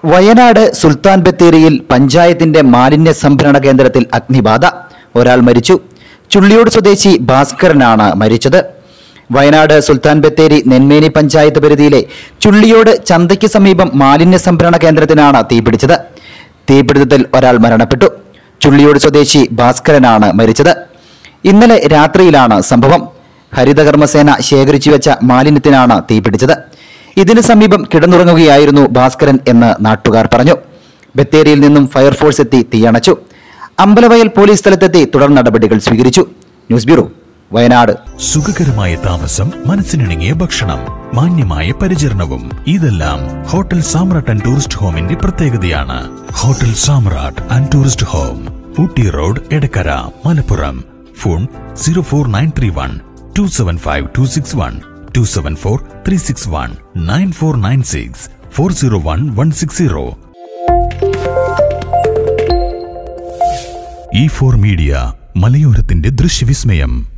വയനാട് സുൽത്താൻ ബത്തേരിയിൽ പഞ്ചായത്തിന്റെ മാലിന്യ സംഭരണ കേന്ദ്രത്തിൽ അഗ്നിബാധ. ഒരാൾ മരിച്ചു. ചുള്ളിയോട് സ്വദേശി ഭാസ്കരനാണ് മരിച്ചത്. വയനാട് സുൽത്താൻ ബത്തേരി നെന്മേനി പഞ്ചായത്ത് പരിധിയിലെ ചുള്ളിയോട് ചന്തയ്ക്ക് സമീപം മാലിന്യ സംഭരണ കേന്ദ്രത്തിനാണ് തീപിടിച്ചത്. തീപിടുത്തത്തിൽ ഒരാൾ മരണപ്പെട്ടു. ചുള്ളിയോട് സ്വദേശി ഭാസ്കരനാണ് മരിച്ചത്. ഇന്നലെ രാത്രിയിലാണ് സംഭവം. ഹരിതകർമ്മസേന ശേഖരിച്ചു വെച്ച മാലിന്യത്തിനാണ് തീപിടിച്ചത്. ഇതിനു സമീപം കിടന്നുറങ്ങുകയായിരുന്നു ഭാസ്കരൻ എന്ന് നാട്ടുകാർ പറഞ്ഞു. ബത്തേരിയിൽ നിന്നും ഫയർഫോഴ്സ് എത്തി തീയണച്ചു. അമ്പലവയൽ പോലീസ് സ്ഥലത്തെത്തി തുടർ നടപടികൾ സ്വീകരിച്ചു. News bureau, Wayanad. സുഖകരമായ താമസം, മനസ്സിനിണങ്ങിയ ഭക്ഷണം, മാന്യമായ പരിചരണവും ഇതെല്ലാം ഹോട്ടൽ സാമ്രാട്ട് ആൻഡ് ടൂറിസ്റ്റ് ഹോമിന്റെ പ്രത്യേകതയാണ്. Hotel Samrat and tourist home, Ooty road, Edakkara, Malappuram. Phone 04931 275 261 274 361 9496 401 160. E4 media, മലയോരത്തിന്റെ ദൃശ്യവിസ്മയം.